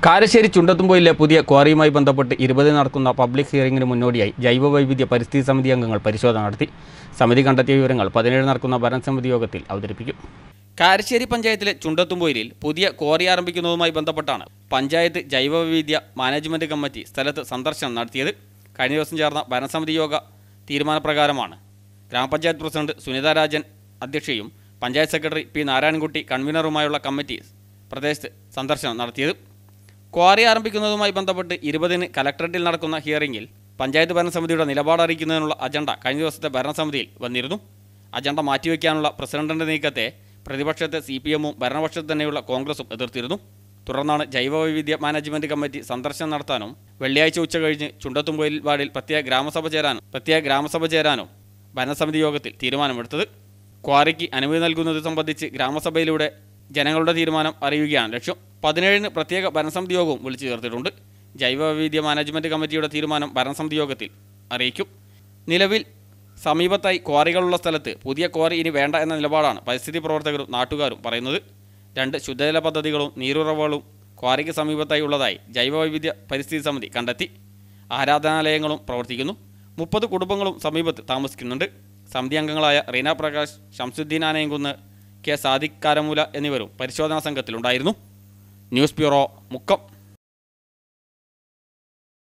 കാരശ്ശേരി ചുണ്ടത്തുംപോയിലെ പുതിയ ക്വാറിയുമായി ബന്ധപ്പെട്ട് 20 നടക്കുന്ന പബ്ലിക് ഹിയറിംഗിന് മുന്നോടിയായി ജൈവവൈവിധ്യ പരിസ്ഥിതി സമിതി അംഗങ്ങൾ പരിശോധന നടത്തി. സമിതി കണ്ടെത്തിയ വിവരങ്ങൾ 17 നടക്കുന്ന ഭരണസമിതി യോഗത്തിൽ അവതരിപ്പിക്കും. കാരശ്ശേരി പഞ്ചായത്തിലെ ചുണ്ടത്തുംപോയിലിൽ പുതിയ ക്വാറി ആരംഭിക്കുന്നതുമായി ബന്ധപ്പെട്ടാണ് പഞ്ചായത്ത് ജൈവവൈവിധ്യ മാനേജ്മെന്റ് കമ്മിറ്റി സ്ഥലത്ത് സന്ദർശനം നടത്തിയത്. കഴിഞ്ഞ ദിവസം ചേർന്ന ഭരണസമിതി യോഗ തീരുമാനപ്രകാരമാണ് ഗ്രാമപഞ്ചായത്ത് പ്രസിഡന്റ് സുനിത രാജൻ അധ്യക്ഷയും പഞ്ചായത്ത് സെക്രട്ടറി പി നാരായണൻകുട്ടി കൺവീനറുമായുള്ള കമ്മിറ്റി പ്രദേശത്ത് സന്ദർശനം നടത്തിയത്. ക്വാറി ആരംഭിക്കുന്നതുമായി ബന്ധപ്പെട്ട് 20-ന് കലക്ടറേറ്റിൽ നടക്കുന്ന ഹിയറിംഗിൽ പഞ്ചായത്ത് ഭരണസമിതിയുടെ നിലപാട് അറിയിക്കുന്നതിനുള്ള അജണ്ട കഴിഞ്ഞ ദിവസത്തെ ഭരണസമിതിയിൽ വന്നിരുന്നു. അജണ്ട മാറ്റിവെക്കാനുള്ള പ്രസിഡന്റിന്റെ നീക്കത്തെ പ്രതിപക്ഷത്തെ CPM-ഉം ഭരണപക്ഷത്ത് തന്നെയുള്ള കോൺഗ്രസും എതിർത്തിരുന്നു. തുടർന്നാണ് ജൈവവൈവിധ്യ മാനേജ്മെന്റ് കമ്മിറ്റി സന്ദർശനം നടത്താനും വെള്ളിയാഴ്ച ഉച്ച കഴിഞ്ഞ് ചുണ്ടത്തുംപോയിൽ വാർഡിൽ പ്രത്യേക ഗ്രാമസഭ ചേരാനും ഭരണസമിതി യോഗത്തിൽ തീരുമാനമെടുത്തത്. ക്വാറിക്ക് അനുമതി നൽകുന്നത് സംബന്ധിച്ച് ഗ്രാമസഭയിലൂടെ ജനങ്ങളുടെ തീരുമാനം അറിയുകയാണ് ലക്ഷ്യം. 17-ന് പ്രത്യേക ഭരണസമിതി യോഗവും വിളിച്ചു ചേർത്തിട്ടുണ്ട്. ജൈവവൈവിധ്യ മാനേജ്മെന്റ് കമ്മിറ്റിയുടെ തീരുമാനം ഭരണസമിതി യോഗത്തിൽ അറിയിക്കും. നിലവിൽ സമീപത്തായി ക്വാറികളുള്ള സ്ഥലത്ത് പുതിയ ക്വാറി ഇനി വേണ്ട എന്ന നിലപാടാണ് പരിസ്ഥിതി പ്രവർത്തകരും നാട്ടുകാരും പറയുന്നത്. 2 ശുദ്ധജല പദ്ധതികളും നീരുറവകളും ക്വാറിക്ക് സമീപത്തായി ഉള്ളതായി ജൈവവൈവിധ്യ പരിസ്ഥിതി സമിതി കണ്ടെത്തി. ആരാധനാലയങ്ങളും പ്രവർത്തിക്കുന്നു. 30 കുടുംബങ്ങളും സമീപത്ത് താമസിക്കുന്നുണ്ട്. സമിതി അംഗങ്ങളായ റീന പ്രകാശ്, ഷംസുദ്ദീൻ ആനയംകുന്ന്, കെ സാദിഖ് കാരമൂല എന്നിവരും പരിശോധനാ സംഘത്തിലുണ്ടായിരുന്നു. News bureau, Mukkam.